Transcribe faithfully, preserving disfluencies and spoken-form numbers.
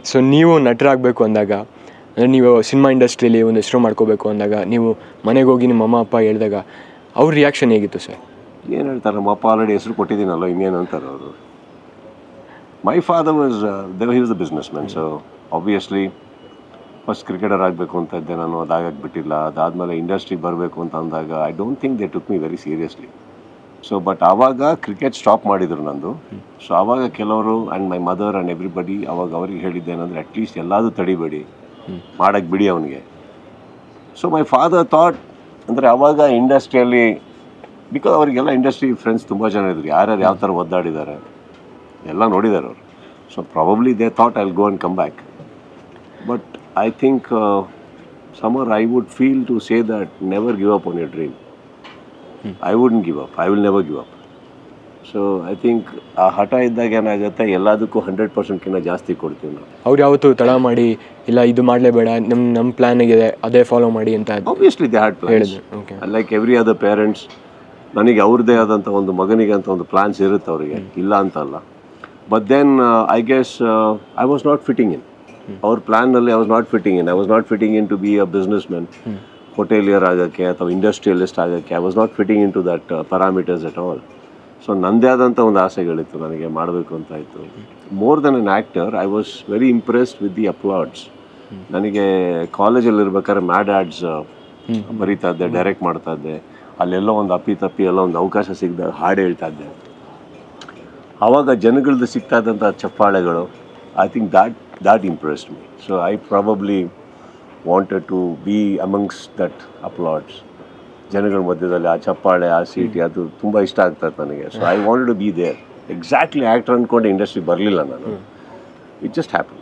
So ನೀವು ನಟರಾಗಬೇಕು ಅಂದಾಗ, ಅಂದರೆ ನೀವು ಸಿನಿಮಾ ಇಂಡಸ್ಟ್ರಿಯಲ್ಲಿ ಒಂದು ಹೆಸರು ಮಾಡ್ಕೋಬೇಕು ಅಂದಾಗ, ನೀವು ಮನೆಗೆ ಹೋಗಿ ನಿಮ್ಮ ಅಮ್ಮ ಅಪ್ಪ ಹೇಳಿದಾಗ ಅವ್ರ ರಿಯಾಕ್ಷನ್ ಹೇಗಿತ್ತು ಸರ್? ಏನು ಹೇಳ್ತಾರೆ, ನಮ್ಮ ಅಪ್ಪ ಆಲ್ರೆಡಿ ಹೆಸರು ಕೊಟ್ಟಿದ್ದೀನಲ್ಲ, ಇನ್ನೇನು ಅಂತಾರೆ ಅವರು. My father was they he was the business man. So obviously first cricketer ಆಗಬೇಕು ಅಂತ ಇದ್ದೆ ನಾನು, ಅದಾಗಕ್ಕೆ ಬಿಟ್ಟಿಲ್ಲ. ಅದಾದಮೇಲೆ ಇಂಡಸ್ಟ್ರಿಗೆ ಬರಬೇಕು ಅಂತ ಅಂದಾಗ I don't think they took me very seriously. So but ಆವಾಗ ಕ್ರಿಕೆಟ್ ಸ್ಟಾಪ್ ಮಾಡಿದರು ನಂದು. ಸೊ ಆವಾಗ ಕೆಲವರು and my mother and everybody ಅವಾಗ ಅವ್ರಿಗೆ ಹೇಳಿದ್ದೇನೆಂದರೆ, ಅಟ್ಲೀಸ್ಟ್ ಎಲ್ಲದೂ ತಡಿಬೇಡಿ, ಮಾಡೋಕ್ಕೆ ಬಿಡಿ ಅವನಿಗೆ. ಸೊ ಮೈ ಫಾದರ್ ಥಾಟ್ ಅಂದರೆ ಆವಾಗ ಇಂಡಸ್ಟ್ರಿಯಲ್ಲಿ, ಬಿಕಾಸ್ ಅವರಿಗೆಲ್ಲ ಇಂಡಸ್ಟ್ರಿ ಫ್ರೆಂಡ್ಸ್ ತುಂಬ ಜನ ಇದ್ರು, ಯಾರ್ಯಾರು ಯಾವ ಥರ ಒದ್ದಾಡಿದ್ದಾರೆ ಎಲ್ಲ ನೋಡಿದ್ದಾರೆ ಅವರು. So probably they thought I will go and come back. But I think somewhere I would feel to say that never give up on your dream. I wouldn't give up, I will never give up. So I think ಆ ಹಠ ಇದ್ದಾಗ ಏನಾಗುತ್ತೆ, ಎಲ್ಲದಕ್ಕೂ hundred ಪರ್ಸೆಂಟ್ಕಿಂತ ಜಾಸ್ತಿ ಕೊಡ್ತೀವಿ ನಾವು. ಅವ್ರು ಯಾವತ್ತೂ ತಡ ಮಾಡಿ ಇಲ್ಲ ಇದು ಮಾಡಲೇಬೇಡ, ನಮ್ಮ ನಮ್ಮ ಪ್ಲ್ಯಾನಿಗಿದೆ ಅದೇ ಫಾಲೋ ಮಾಡಿ ಅಂತ obviously they had plans like every other parents. ನನಗೆ ಅವ್ರದ್ದೇ ಆದಂಥ ಒಂದು ಮಗನಿಗೆ ಅಂತ ಒಂದು ಪ್ಲಾನ್ಸ್ ಇರುತ್ತೆ ಅವರಿಗೆ, ಇಲ್ಲ ಅಂತಲ್ಲ. But then I guess I was not fitting in ಅವ್ರ ಪ್ಲ್ಯಾನ್ನಲ್ಲಿ. I was not fitting in I was not fitting in to be a business man, hotelier ಆಗೋಕ್ಕೆ ಅಥವಾ ಇಂಡಸ್ಟ್ರಿಯಲಿಸ್ಟ್ ಆಗೋಕ್ಕೆ. I was not fitting in to that parameters at all. So ನನ್ನದೇ ಆದಂಥ ಒಂದು ಆಸೆಗಳಿತ್ತು, ನನಗೆ ಮಾಡಬೇಕು ಅಂತ ಇತ್ತು. More than an actor I was very impressed with the applauds. ನನಗೆ ಕಾಲೇಜಲ್ಲಿ ಇರ್ಬೇಕಾದ್ರೆ ಮ್ಯಾಡ್ ಆ್ಯಡ್ಸ್ ಬರೀತಾ ಇದ್ದೆ, ಡೈರೆಕ್ಟ್ ಮಾಡ್ತಾ ಇದ್ದೆ. ಅಲ್ಲೆಲ್ಲೋ ಒಂದು ಅಪ್ಪಿ ತಪ್ಪಿ ಎಲ್ಲ ಒಂದು ಅವಕಾಶ ಸಿಗದೆ ಹಾಡು ಹೇಳ್ತಾ ಇದ್ದೆ. ಆವಾಗ ಜನಗಳದ್ದು ಸಿಗ್ತಾ ಇದ್ದಂಥ ಚಪ್ಪಾಳೆಗಳು, I think that that impressed me. So I probably wanted to be amongst that applauds. ಜನಗಳ ಮಧ್ಯದಲ್ಲಿ ಆ ಚಪ್ಪಾಳೆ, ಆ ಸೀಟಿ, ಅದು ತುಂಬ ಇಷ್ಟ ಆಗ್ತದೆ ನನಗೆ. So I wanted to be there. Exactly actor ಅಂದ್ಕೊಂಡು ಇಂಡಸ್ಟ್ರಿ ಬರಲಿಲ್ಲ ನಾನು. It just happen.